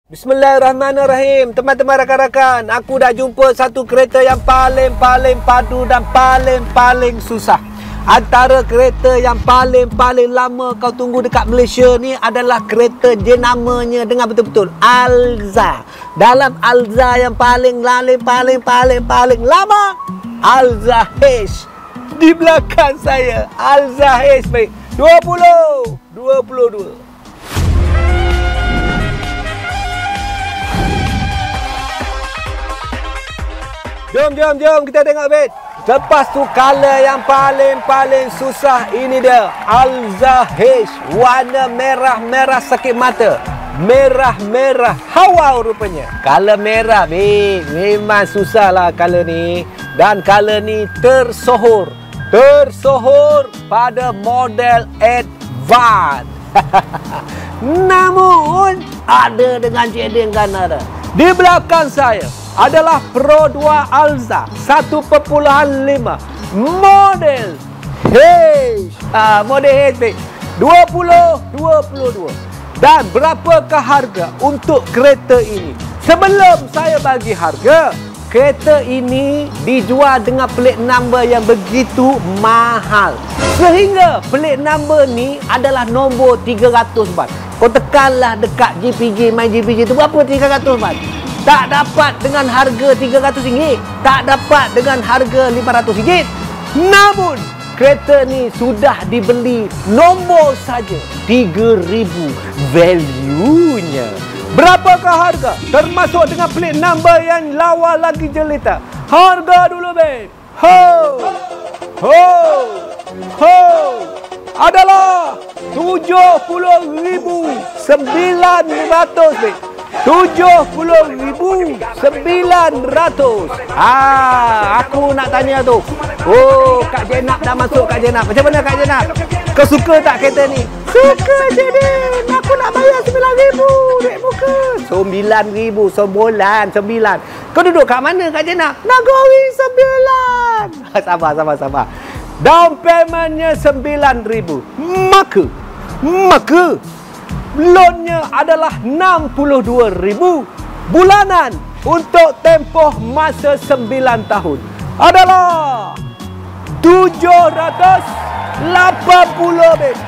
Bismillahirrahmanirrahim. Teman-teman, rakan-rakan, aku dah jumpa satu kereta yang paling padu dan paling susah. Antara kereta yang paling lama kau tunggu dekat Malaysia ni adalah kereta jenamanya dengan betul-betul Alza. Dalam Alza yang paling lama, Alza H. Di belakang saya, Alza H baik 2022. Jom kita tengok bet. Lepas tu color yang paling susah, ini dia Alza H, warna merah sakit mata. Merah hawau rupanya. Color merah bet. Memang susah lah color ni. Dan color ni tersohor pada model Advance. Namun ada dengan jadikan ada. Di belakang saya adalah Pro 2 Alza 1.5 model H. Model H 2022. Dan berapakah harga untuk kereta ini? Sebelum saya bagi harga, kereta ini dijual dengan plate number yang begitu mahal. Sehingga plate number ni adalah nombor 300 baht. Kau tekanlah dekat GPG, My GPG tu berapa 300 baht? Tak dapat dengan harga RM300, tak dapat dengan harga RM500. Namun kereta ni sudah dibeli nombor saja 3,000 value-nya. Berapakah harga? Termasuk dengan plate number yang lawa lagi jelita. Harga dulu babe. Adalah 70,900 babe. 70,900. Aku nak tanya tu. Oh, Kak Jenab dah masuk, Kak Jenab. Macam mana Kak Jenab? Kau suka tak kereta ni? Suka je Din. Aku nak bayar 9,000 duit muka. 9,000 Kau duduk kat mana Kak Jenab? Nagori 9. Sabar. Down paymentnya 9,000. Maka loannya adalah 62,000. Bulanan untuk tempoh masa 9 tahun adalah 780 babe.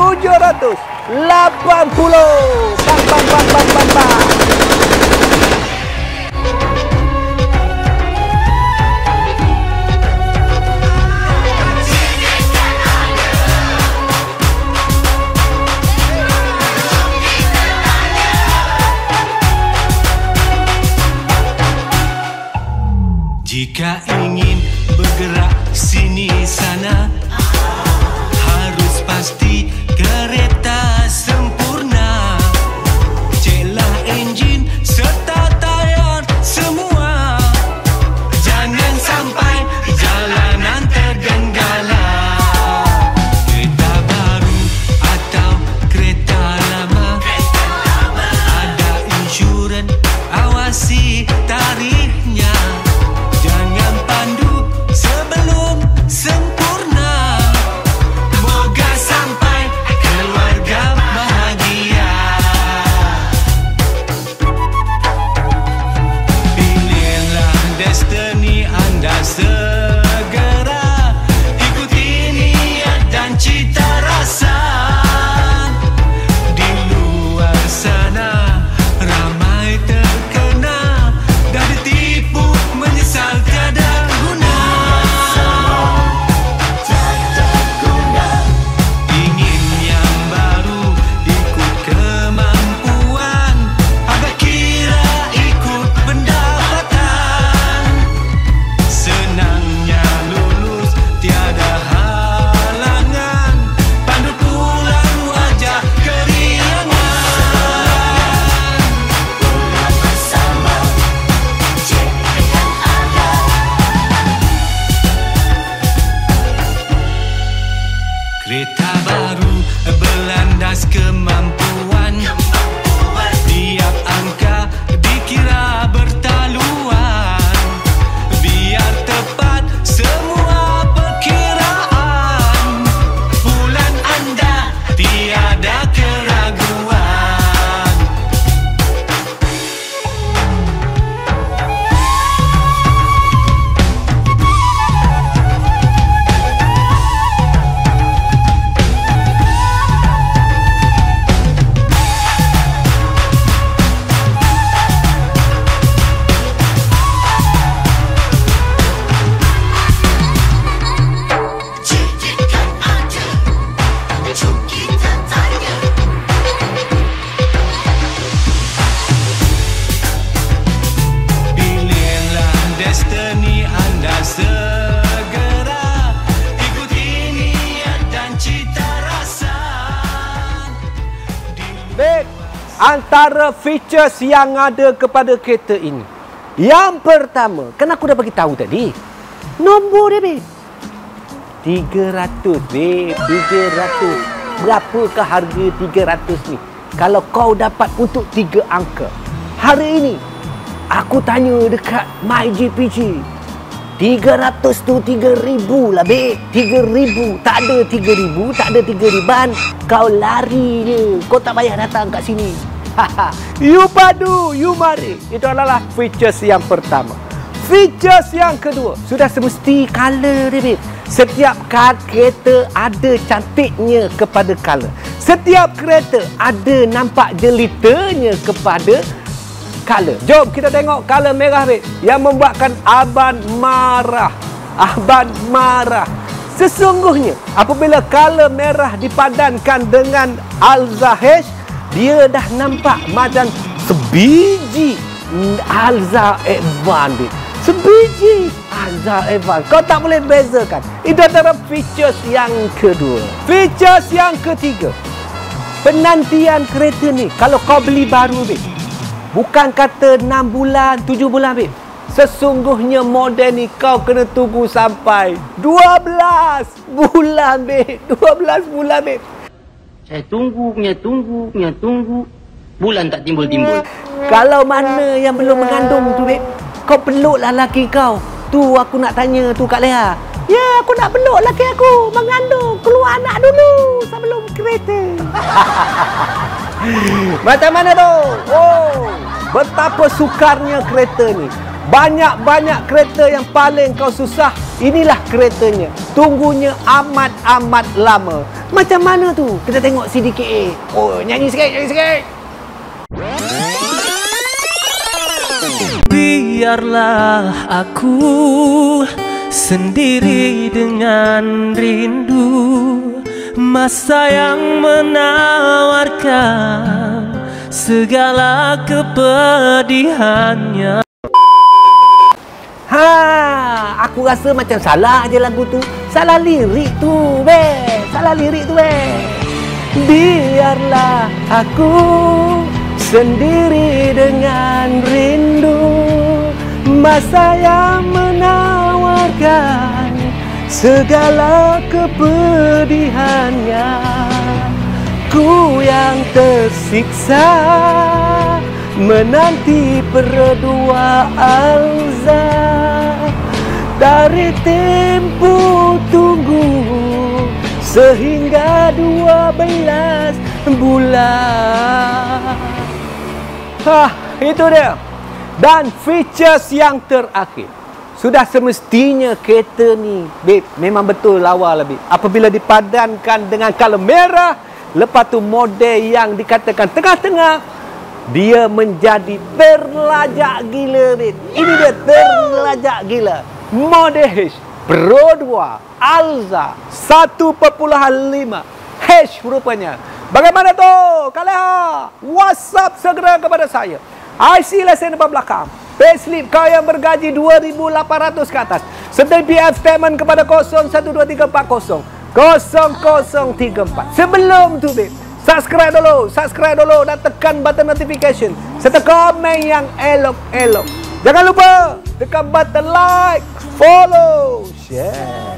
780. Bang. Jika ingin bergerak sini sana, harus pasti kereta sempurna. Ceklah enjin serta tayar semua. Jangan sampai jalanan tergenggala. Kereta baru atau kereta lama, ada insurans, awasi tarifnya. Jangan pandu sebelum sempurna. Moga sampai keluarga antara features yang ada kepada kereta ini. Yang pertama, kan aku dah bagi tahu tadi. Nombor dia, babe. 300, babe. 300. Berapakah harga 300 ni? Kalau kau dapat untuk 3 angka. Hari ini, aku tanya dekat MyGPG. 300 tu 3,000 lah, babe. 3,000. Tak ada 3,000, tak ada 3 riban. Kau lari je. Kau tak payah datang kat sini. You padu, you mari. Itu adalah features yang pertama. Features yang kedua, sudah semesti color dia, babe. Setiap kereta ada cantiknya kepada color. Setiap kereta ada nampak jelitanya kepada color. Jom kita tengok color merah, babe, yang membuatkan Abang marah. Abang marah. Sesungguhnya apabila color merah dipadankan dengan Alza H, dia dah nampak macam sebiji Alza Advance, babe. Sebiji Alza Advance. Kau tak boleh bezakan. Itu antara features yang kedua. Features yang ketiga, penantian kereta ni. Kalau kau beli baru, babe, bukan kata 6 bulan, 7 bulan, babe. Sesungguhnya model ni kau kena tunggu sampai 12 bulan, babe. 12 bulan, babe. Saya tunggu. Bulan tak timbul-timbul. Kalau mana yang belum mengandung tu, babe, kau peluklah laki kau. Tu aku nak tanya tu Kak Leah. Ya, aku nak peluk laki aku mengandung, keluar anak dulu sebelum kereta. Macam mana tu? Oh, betapa sukarnya kereta ni. Banyak-banyak kereta yang paling kau susah. Inilah keretanya. Tunggunya amat-amat lama. Macam mana tu? Kita tengok CDKA. Oh, nyanyi sikit. Biarlah aku sendiri dengan rindu, masa yang menawarkan segala kepedihannya. Aku rasa macam salah je lagu tu. Salah lirik tu, weh. Salah lirik tu, weh. Biarlah aku sendiri dengan rindu, masa yang menawarkan segala kepedihannya. Ku yang tersiksa menanti berdua Alza, dari tempoh tunggu sehingga 12 bulan. Itu dia. Dan features yang terakhir, sudah semestinya kereta ni, babe, memang betul lawa lah, babe. Apabila dipadankan dengan color merah, lepas tu model yang dikatakan tengah-tengah, dia menjadi terlajak gila, babe. Ini dia terlajak gila. Model H Pro 2 Alza 1.5 H rupanya. Bagaimana tu? Kalian WhatsApp segera kepada saya. IC lesen depan belakang. Payslip kau yang bergaji 2,800 ke atas. Serta PF statement kepada 012340 0034. Sebelum tu, babe, subscribe dulu dan tekan button notification serta komen yang elok-elok. Jangan lupa tekan button like, follow, share.